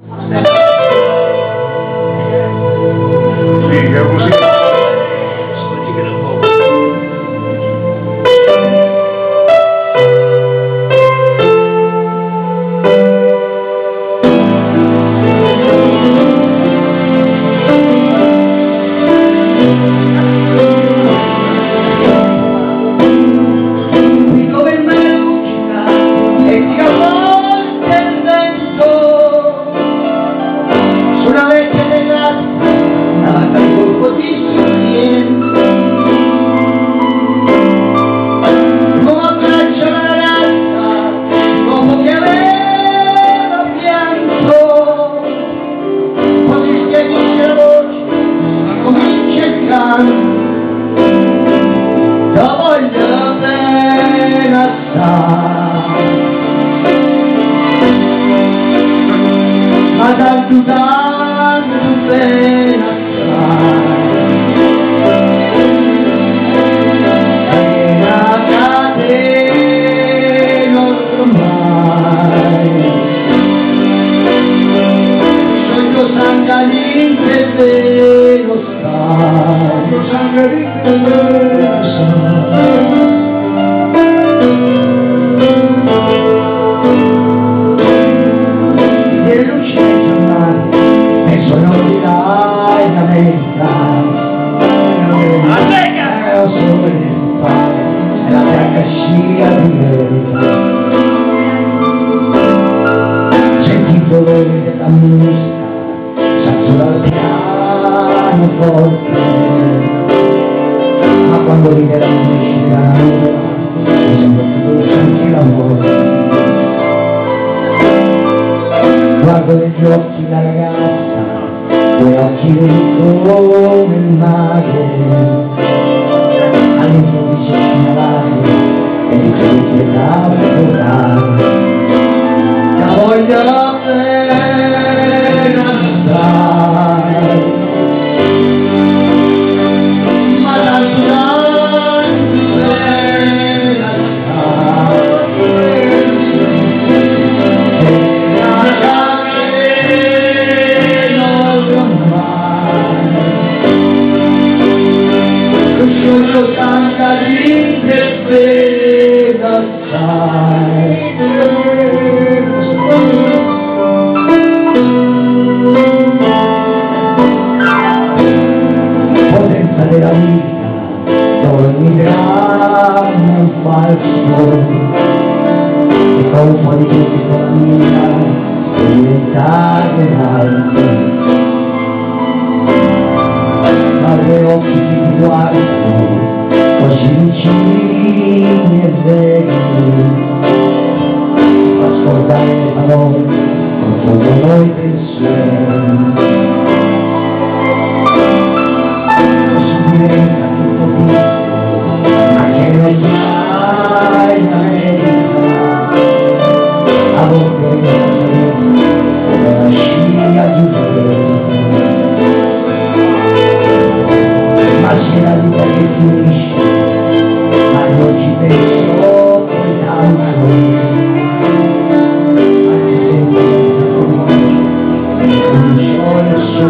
Sì, che così. Io voglio bene assai, ma tanto bene assai, e la catena ormai, sogno sangalinte e lo stai, sangalinte lo sono di là in America, sono il padre, è la bianca scia di America. Senti il dolore della musica, salzo dal piano forte, ma quando ride la musica, mi sembra più dolce l'amore. Guardo negli occhi la ragazza, quei occhi come il mare, all'improvviso segnalare e di credete da ricordare. La voglio bene assai, ma tanto bene sono tanta gente bene assai. Potenza della vita, ogni grammo un falso, e con un po' di tutti con la mia, e diventare l'altro. Ma due occhi che ti guardano, così vicini e veri, fa scordare le parole, confondono i pensieri. Così diventa tutto piccolo, ma che non sai in America, a volte come la scia di vero. Ma se la vita che finisce, ma io ci penso poi tanto, anche se non comincio il sole